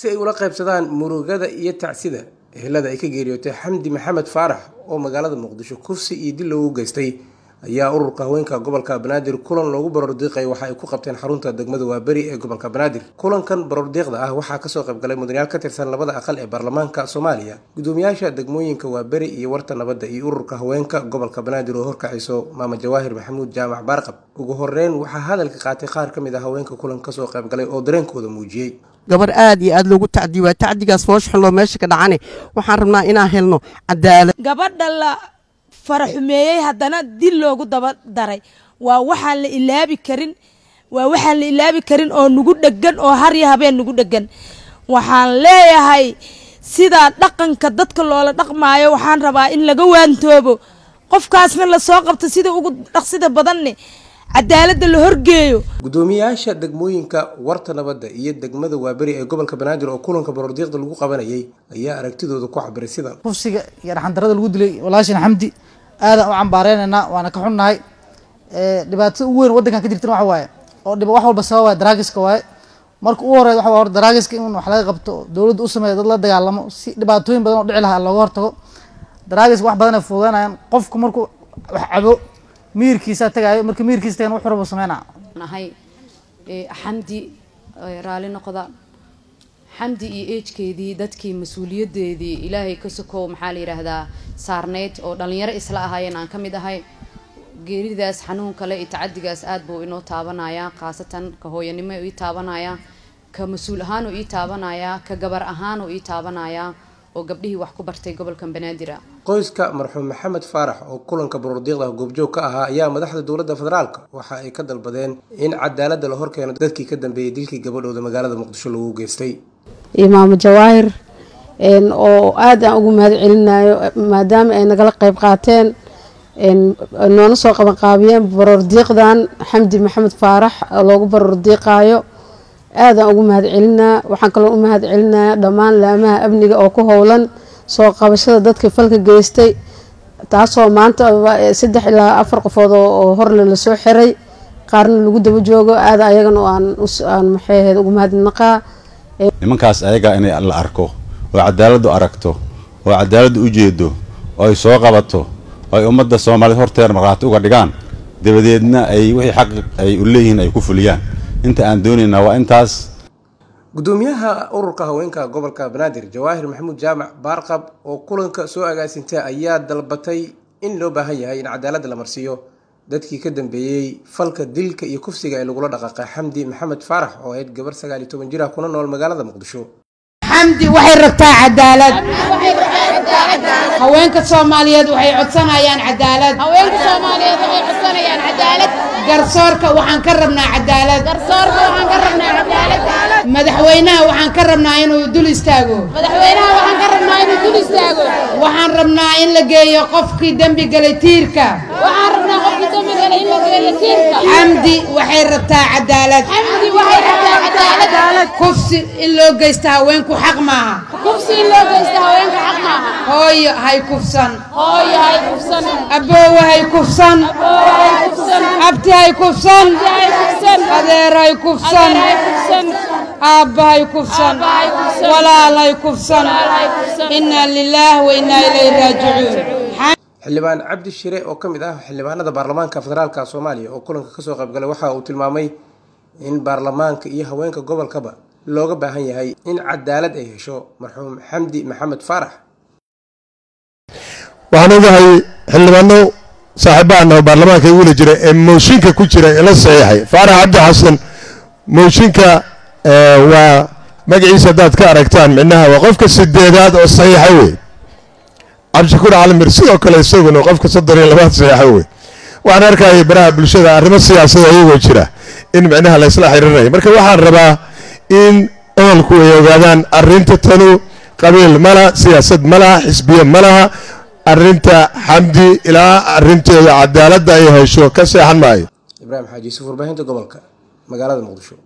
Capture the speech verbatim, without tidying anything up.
si ay ula qaybsadaan murugada iyo tacsida ehelada ay ka geeriyootay Xamdi Maxamed Faarax oo magaalada Muqdisho kursi iyo dil loogu geystay ayaa ururka haweenka gobolka Banaadir kulan loogu barordiiqay waxa ay ku qabteen xarunta degmada Waaberi ee gobolka Banaadir. Kulankan barordiiqda ah waxaa ka soo qayb galay mudanayaal ka tirsan labada aqal ee baarlamaanka Soomaaliya, gudoomiyaasha degmooyinka Waaberi iyo Warta Nabadda iyo ururka haweenka gobolka Banaadir oo horkacayso Maama Jawaahir Maxamuud Jaamac Baarqab. Ugu horeyn waxaa hadalka qaatay qaar ka mid ah haweenka kulanka soo qayb galay oo dareenkooda muujiyay. gabar aad iyo aad loogu tacdiyo tacdigaas foosh xun loo meesha ka dhacane waxaan rabnaa inaan helno cadaalad. gabadha la faraxumeeyay haddana dil loogu daba daray waa waxaan la ilaabi karin waa waxaan la ilaabi karin oo nugu dhagan oo har iyo habeen nugu dhagan. waxaan leeyahay sida dhaqanka dadka loola dhaqmaayo waxaan rabaa in laga waantoobo qofkaasna la soo qabto sida ugu dhaqsida badanne cadaaladda la horgeeyo. gudoomiyaasha degmooyinka Warta Nabadda iyo degmada Waaberi ee gobolka Banaadir oo kulanka barordiiqda lagu qabanayay ayaa aragtidooda ku cabiray sidan. qofsiga iyo raxandarada lagu dilay walaashin Xamdi aad u cambaareynayna waana ka xunnahay. ee dhibaato ugu weyn wadankan ka jirtana waxa waaye oo dhib wax walba sabab ah drugska waaye. marka uu horeeyo waxa waa drugska in wax laga qabto dawladdu u sameeyo dad la dagaalamo si dhibaatooyin badan oo dhici lahaa looga hortago. drugska wax badan ay fuudanayaan qofku markuu wax cabo miirkiisa tagaayo marka miirkiisa tan wuxuu rabo sameeyna nahay ee Xamdi raali noqda Xamdi iyo age-keedii dadkii mas'uuliyadeedii Ilaahay ka sokow maxaa la yiraahdaa saarneed oo dhalinyaro isla ahaayeen aan kamid ahay. geeridaas xanuun kale iyo tacadigaas aad buu inoo taabanaya qaasatan ka hooyanimo ii taabanaya ka mas'uul ahaan ii taabanaya ka gabar ahaan ii taabanaya oo gabdhihii wax ku bartay gobolka Banaadir. qoyska marxuum Maxamed Faarax oo kulanka barordiiqda goobjoog ka ahaa ayaa madaxda dawladda federaalka waxa ay ka dalbadeen in cadaalad la horkeeno dadkii ka dambeeyay dilkii gabadhooda magaalada Muqdisho lagu geystay. Maama Jawaahir een oo aad aan ugu mahad celinayo maadaama ay nagala qayb qaateen een noona soo qaban qaabiyeen barordiiqdan Xamdi Maxamed Faarax loogu barordiiqayo aad aan ugu mahad celinaa. waxaan kaloo u mahad celinaa dhammaan laamaha amniga oo ku howlan soo qabashada dadka falka geystay taasoo maanta saddex ilaa afar qofood oo hor la soo xiray qaarna lagu daba joogo aad ayagana aan aan maxay ugu mahadnaqaa. nimankaas ayaga inay la arko oo cadaalad aragto oo cadaalad u jeedo oo ay soo qabato oo ay ummadda Soomaaliyeed horteer marqaat uga dhigaan dabadeedna ay wixii xaq ay u leeyihiin ay ku fuliyaan. inta aan doonayna waa intaas. gudoomiyaha ururka haweenka gobolka Banaadir Jawaahir Maxamuud Jaamac Baarqab oo kulanka soo agaasintay ayaa dalbatay in loo baahan yahay in cadaalad la marsiyo dadkii ka dambeeyay falka dilka iyo kufsiga ee lagu la dhaqaaqay Xamdi Maxamed Faarax oo ay gabar sagaal iyo toban jir ah kuna nool magaalada Muqdisho. Xamdi waxay rabtaa cadaalad. haweenka Soomaaliyeed waxay codsanayaan cadaalad. haweenka Soomaaliyeed waxay codsanayaan cadaalad. garsoorka waxaan ka rabnaa cadaalad. garsoorka waxaan ka rabnaa cadaalad. madaxweynaha waxaan ka rabnaa inuu dul istaago. madaxweynaha waxaan ka rabnaa inuu dul istaago. waxaan rabnaa in la geeyo qofkii dambi galay tiirka. waxaan rabnaa qofkii dambi galay in la geeyo tiirka. Xamdi waxay rabtaa cadaalad. Xamdi waxay rabtaa cadaalad. kufsi in loo geysto haweenku xaq maaha. kufsi in loo geysto haweenku xaq maaha. hooyo hay kufsan. hooyo hay kufsan. aboow hay kufsan. aboow hay kufsan. abti hay kufsan. adeer hay kufsan. aabbahay kufsan. walaalay kufsan. inna lillahi wa inna ilayhi raaji'uun. xildhibaan Cabdi Shire oo kamid ah xildhibaanada baarlamaanka federaalka Soomaaliya oo kulanka ka soo qayb galay waxa uu tilmaamay in baarlamaanka iyo haweenka gobolkaba looga baahan yahay in cadaalad ay hesho marxuum Xamdi Maxamed Faarax. waxaan ogahay xildhibaano saaxiibana baarlamaanka ugu jiray ee mooshinka ku jira ee la saxiixay Faarax Cabdi Xasan mooshinka waa magaciisa dad ka aragtaan micnaha waa qofka sideedaad oo saxiixay way Cabdishakuur Caalimir sidoo kale isaguna qofka soddon iyo laba saxiixay way waxaan arkay baraha bulshada arrimo siyaasadeed ayagoo jira in micnaha la isla xiriirinay marka waxaan rabaa in oolku ay ogaadaan arrinta tanu qabiil mala siyaasad mala xisbiye mala arrinta Xamdi ilaa arrinteeda cadaaladda ay hesho ka seexan maayo. Ibrahim Xaaji Suuf warbaahinta gobolka magaalada Muqdisho.